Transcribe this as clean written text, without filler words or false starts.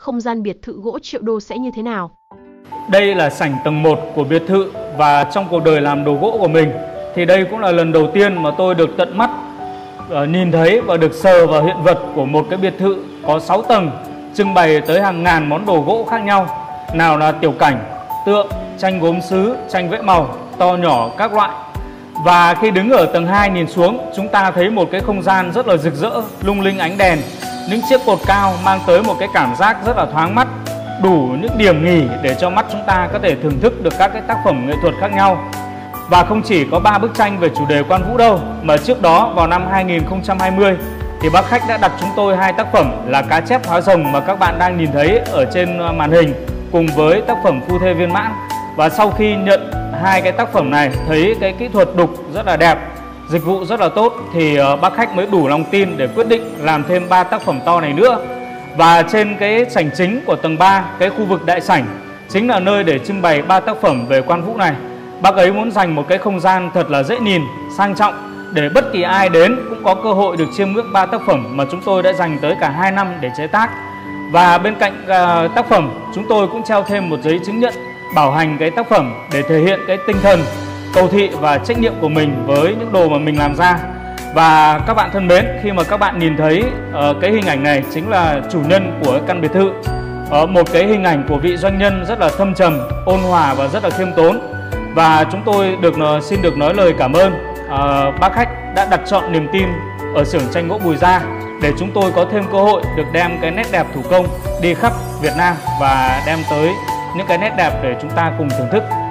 không gian biệt thự gỗ triệu đô sẽ như thế nào. Đây là sảnh tầng 1 của biệt thự, và trong cuộc đời làm đồ gỗ của mình thì đây cũng là lần đầu tiên mà tôi được tận mắt nhìn thấy và được sờ vào hiện vật của một cái biệt thự có 6 tầng, trưng bày tới hàng ngàn món đồ gỗ khác nhau. Nào là tiểu cảnh, tượng, tranh gốm sứ, tranh vẽ màu, to nhỏ các loại. Và khi đứng ở tầng 2 nhìn xuống, chúng ta thấy một cái không gian rất là rực rỡ, lung linh ánh đèn. Những chiếc cột cao mang tới một cái cảm giác rất là thoáng mắt, đủ những điểm nghỉ để cho mắt chúng ta có thể thưởng thức được các cái tác phẩm nghệ thuật khác nhau. Và không chỉ có 3 bức tranh về chủ đề Quan Vũ đâu, mà trước đó vào năm 2020 thì bác khách đã đặt chúng tôi 2 tác phẩm là Cá Chép Hóa Rồng mà các bạn đang nhìn thấy ở trên màn hình, cùng với tác phẩm Phu Thê Viên Mãn. Và sau khi nhận 2 cái tác phẩm này, thấy cái kỹ thuật đục rất là đẹp, dịch vụ rất là tốt, thì bác khách mới đủ lòng tin để quyết định làm thêm 3 tác phẩm to này nữa. Và trên cái sảnh chính của tầng 3, cái khu vực đại sảnh chính là nơi để trưng bày 3 tác phẩm về Quan Vũ này. Bác ấy muốn dành một cái không gian thật là dễ nhìn, sang trọng, để bất kỳ ai đến cũng có cơ hội được chiêm ngưỡng 3 tác phẩm mà chúng tôi đã dành tới cả 2 năm để chế tác. Và bên cạnh tác phẩm, chúng tôi cũng treo thêm một giấy chứng nhận bảo hành cái tác phẩm để thể hiện cái tinh thần cầu thị và trách nhiệm của mình với những đồ mà mình làm ra. Và các bạn thân mến, khi mà các bạn nhìn thấy cái hình ảnh này chính là chủ nhân của căn biệt thự. Một cái hình ảnh của vị doanh nhân rất là thâm trầm, ôn hòa và rất là khiêm tốn. Và chúng tôi xin được nói lời cảm ơn bác khách đã đặt chọn niềm tin ở xưởng tranh gỗ Bùi Gia để chúng tôi có thêm cơ hội được đem cái nét đẹp thủ công đi khắp Việt Nam và đem tới những cái nét đẹp để chúng ta cùng thưởng thức.